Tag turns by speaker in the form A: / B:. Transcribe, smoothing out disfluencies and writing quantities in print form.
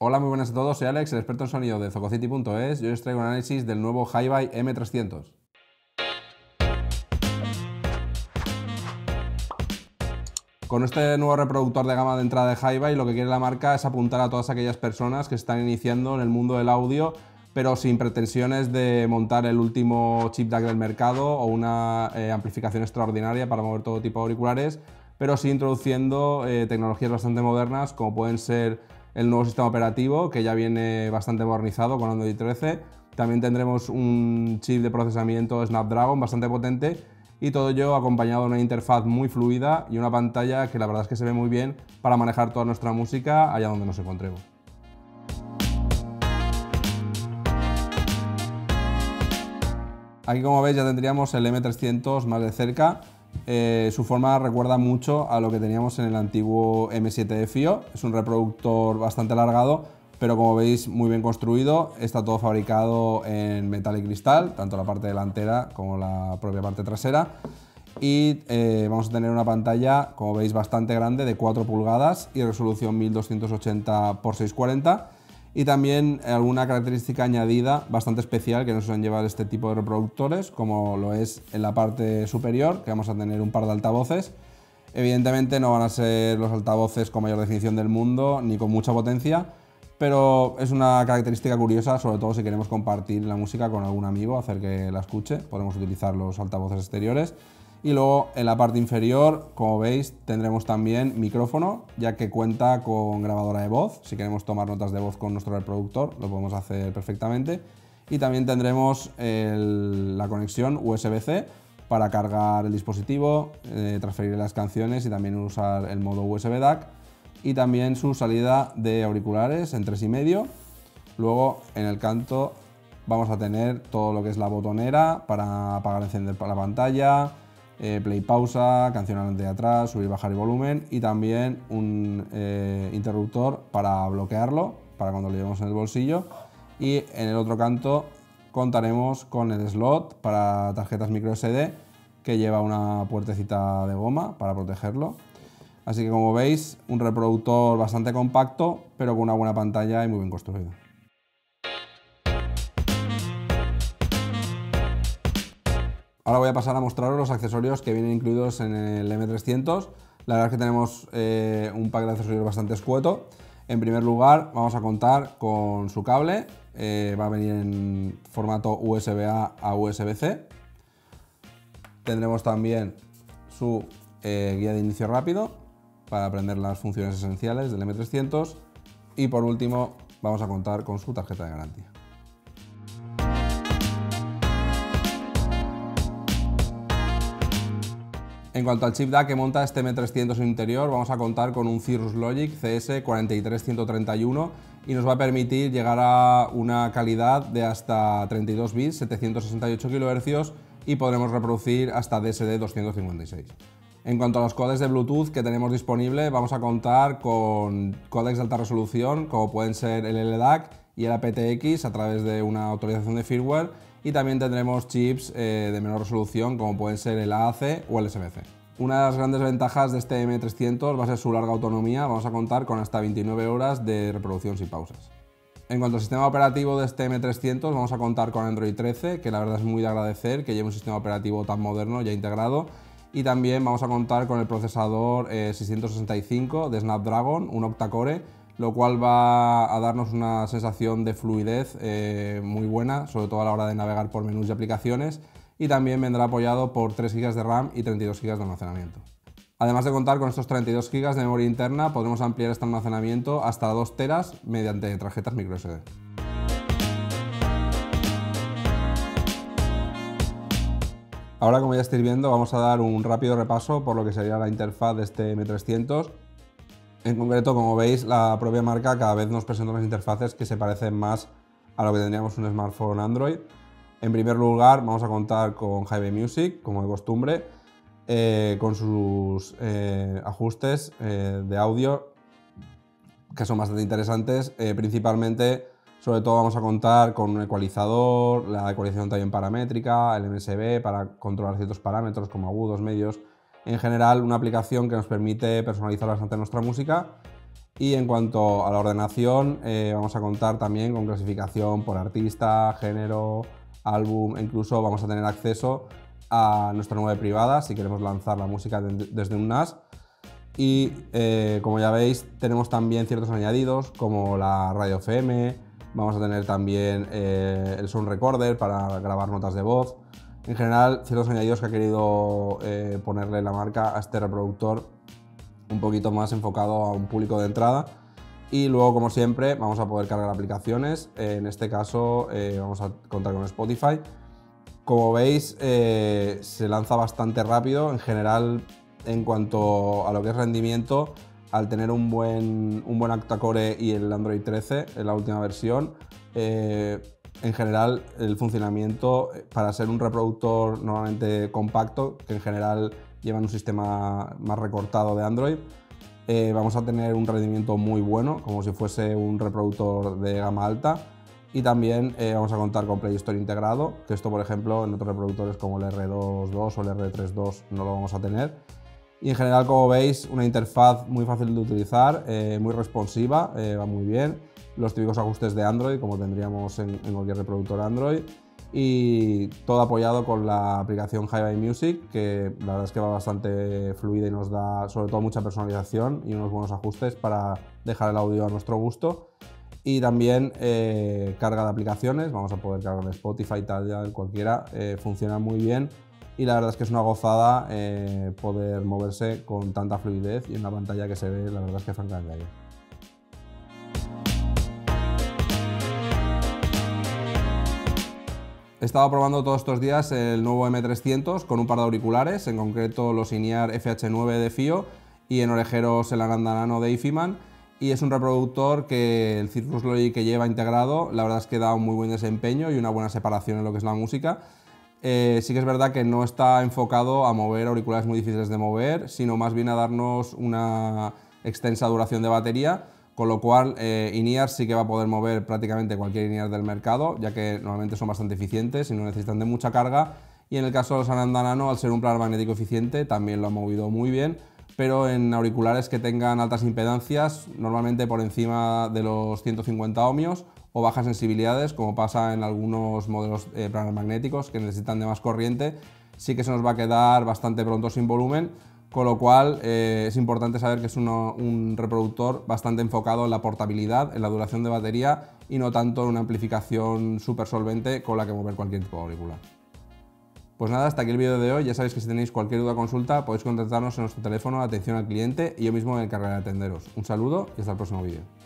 A: Hola, muy buenas a todos, soy Alex, el experto en sonido de Zococity.es y hoy os traigo un análisis del nuevo Hi-Fi M300. Con este nuevo reproductor de gama de entrada de Hi-Fi, lo que quiere la marca es apuntar a todas aquellas personas que están iniciando en el mundo del audio, pero sin pretensiones de montar el último chip DAC del mercado o una amplificación extraordinaria para mover todo tipo de auriculares, pero sí introduciendo tecnologías bastante modernas, como pueden ser el nuevo sistema operativo, que ya viene bastante modernizado con Android 13. También tendremos un chip de procesamiento Snapdragon bastante potente, y todo ello acompañado de una interfaz muy fluida y una pantalla que la verdad es que se ve muy bien para manejar toda nuestra música allá donde nos encontremos. Aquí, como veis, ya tendríamos el M300 más de cerca. Su forma recuerda mucho a lo que teníamos en el antiguo M7 FIO. Es un reproductor bastante alargado, pero como veis muy bien construido. Está todo fabricado en metal y cristal, tanto la parte delantera como la propia parte trasera. Y vamos a tener una pantalla, como veis, bastante grande, de 4 pulgadas y resolución 1280 x 640. Y también alguna característica añadida bastante especial que nos suelen llevar este tipo de reproductores, como lo es en la parte superior, que vamos a tener un par de altavoces. Evidentemente no van a ser los altavoces con mayor definición del mundo ni con mucha potencia, pero es una característica curiosa, sobre todo si queremos compartir la música con algún amigo, hacer que la escuche. Podemos utilizar los altavoces exteriores. Y luego en la parte inferior, como veis, tendremos también micrófono, ya que cuenta con grabadora de voz. Si queremos tomar notas de voz con nuestro reproductor, lo podemos hacer perfectamente. Y también tendremos la conexión USB-C para cargar el dispositivo, transferir las canciones y también usar el modo USB DAC. Y también su salida de auriculares en 3,5. Luego en el canto vamos a tener todo lo que es la botonera para apagar y encender la pantalla, play, pausa, canción adelante y atrás, subir y bajar el volumen, y también un interruptor para bloquearlo, para cuando lo llevemos en el bolsillo. Y en el otro canto contaremos con el slot para tarjetas micro SD, que lleva una puertecita de goma para protegerlo. Así que, como veis, un reproductor bastante compacto, pero con una buena pantalla y muy bien construido. Ahora voy a pasar a mostraros los accesorios que vienen incluidos en el M300. La verdad es que tenemos un pack de accesorios bastante escueto. En primer lugar, vamos a contar con su cable. Va a venir en formato USB-A a USB-C. Tendremos también su guía de inicio rápido para aprender las funciones esenciales del M300. Y por último, vamos a contar con su tarjeta de garantía. En cuanto al chip DAC que monta este M300 en interior, vamos a contar con un Cirrus Logic CS43131 y nos va a permitir llegar a una calidad de hasta 32 bits, 768 kHz, y podremos reproducir hasta DSD 256. En cuanto a los códecs de Bluetooth que tenemos disponible, vamos a contar con códecs de alta resolución, como pueden ser el LDAC y el aptX, a través de una autorización de firmware. Y también tendremos chips de menor resolución, como pueden ser el AAC o el SBC. Una de las grandes ventajas de este M300 va a ser su larga autonomía. Vamos a contar con hasta 29 horas de reproducción sin pausas. En cuanto al sistema operativo de este M300, vamos a contar con Android 13, que la verdad es muy de agradecer que lleve un sistema operativo tan moderno ya integrado. Y también vamos a contar con el procesador 665 de Snapdragon, un octa-core, lo cual va a darnos una sensación de fluidez muy buena, sobre todo a la hora de navegar por menús y aplicaciones, y también vendrá apoyado por 3 GB de RAM y 32 GB de almacenamiento. Además de contar con estos 32 GB de memoria interna, podremos ampliar este almacenamiento hasta 2 TB mediante tarjetas microSD. Ahora, como ya estáis viendo, vamos a dar un rápido repaso por lo que sería la interfaz de este M300. En concreto, como veis, la propia marca cada vez nos presenta unas interfaces que se parecen más a lo que tendríamos un smartphone Android. En primer lugar, vamos a contar con Hi-Fi Music, como de costumbre, con sus ajustes de audio, que son bastante interesantes. Principalmente, sobre todo, vamos a contar con un ecualizador, la ecualización también paramétrica, el MSB para controlar ciertos parámetros como agudos, medios. En general, una aplicación que nos permite personalizar bastante nuestra música. Y en cuanto a la ordenación, vamos a contar también con clasificación por artista, género, álbum, e incluso vamos a tener acceso a nuestra nube privada si queremos lanzar la música desde un NAS. Y como ya veis, tenemos también ciertos añadidos como la radio FM, vamos a tener también el Sound Recorder para grabar notas de voz. En general, ciertos añadidos que ha querido ponerle la marca a este reproductor un poquito más enfocado a un público de entrada. Y luego, como siempre, vamos a poder cargar aplicaciones. En este caso vamos a contar con Spotify. Como veis, se lanza bastante rápido. En general, en cuanto a lo que es rendimiento, al tener un buen octa-core y el Android 13 en la última versión, en general el funcionamiento para ser un reproductor normalmente compacto, que en general llevan un sistema más recortado de Android, vamos a tener un rendimiento muy bueno, como si fuese un reproductor de gama alta. Y también vamos a contar con Play Store integrado, que esto, por ejemplo, en otros reproductores como el R2.2 o el R3.2 no lo vamos a tener. Y en general, como veis, una interfaz muy fácil de utilizar, muy responsiva, va muy bien. Los típicos ajustes de Android, como tendríamos en cualquier reproductor Android. Y todo apoyado con la aplicación HiFi Music, que la verdad es que va bastante fluida y nos da sobre todo mucha personalización y unos buenos ajustes para dejar el audio a nuestro gusto. Y también carga de aplicaciones, vamos a poder cargar en Spotify, tal, ya, cualquiera, funciona muy bien. Y la verdad es que es una gozada poder moverse con tanta fluidez y en una pantalla que se ve, la verdad es que francamente bien. He estado probando todos estos días el nuevo M300 con un par de auriculares, en concreto los In-Ear FH9 de FiiO y en orejeros el Ananda Nano de IFIMAN. Y es un reproductor que el Cirrus Logic que lleva integrado, la verdad es que da un muy buen desempeño y una buena separación en lo que es la música. Sí que es verdad que no está enfocado a mover auriculares muy difíciles de mover, sino más bien a darnos una extensa duración de batería, con lo cual In-Ear sí que va a poder mover prácticamente cualquier In-Ear del mercado, ya que normalmente son bastante eficientes y no necesitan de mucha carga. Y en el caso de los Ananda Nano, al ser un planar magnético eficiente, también lo ha movido muy bien, pero en auriculares que tengan altas impedancias, normalmente por encima de los 150 ohmios, o bajas sensibilidades, como pasa en algunos modelos planar magnéticos que necesitan de más corriente, sí que se nos va a quedar bastante pronto sin volumen, con lo cual es importante saber que es un reproductor bastante enfocado en la portabilidad, en la duración de batería y no tanto en una amplificación súper solvente con la que mover cualquier tipo de auricular. Pues nada, hasta aquí el vídeo de hoy. Ya sabéis que si tenéis cualquier duda o consulta podéis contactarnos en nuestro teléfono de atención al cliente y yo mismo me encargaré de atenderos. Un saludo y hasta el próximo vídeo.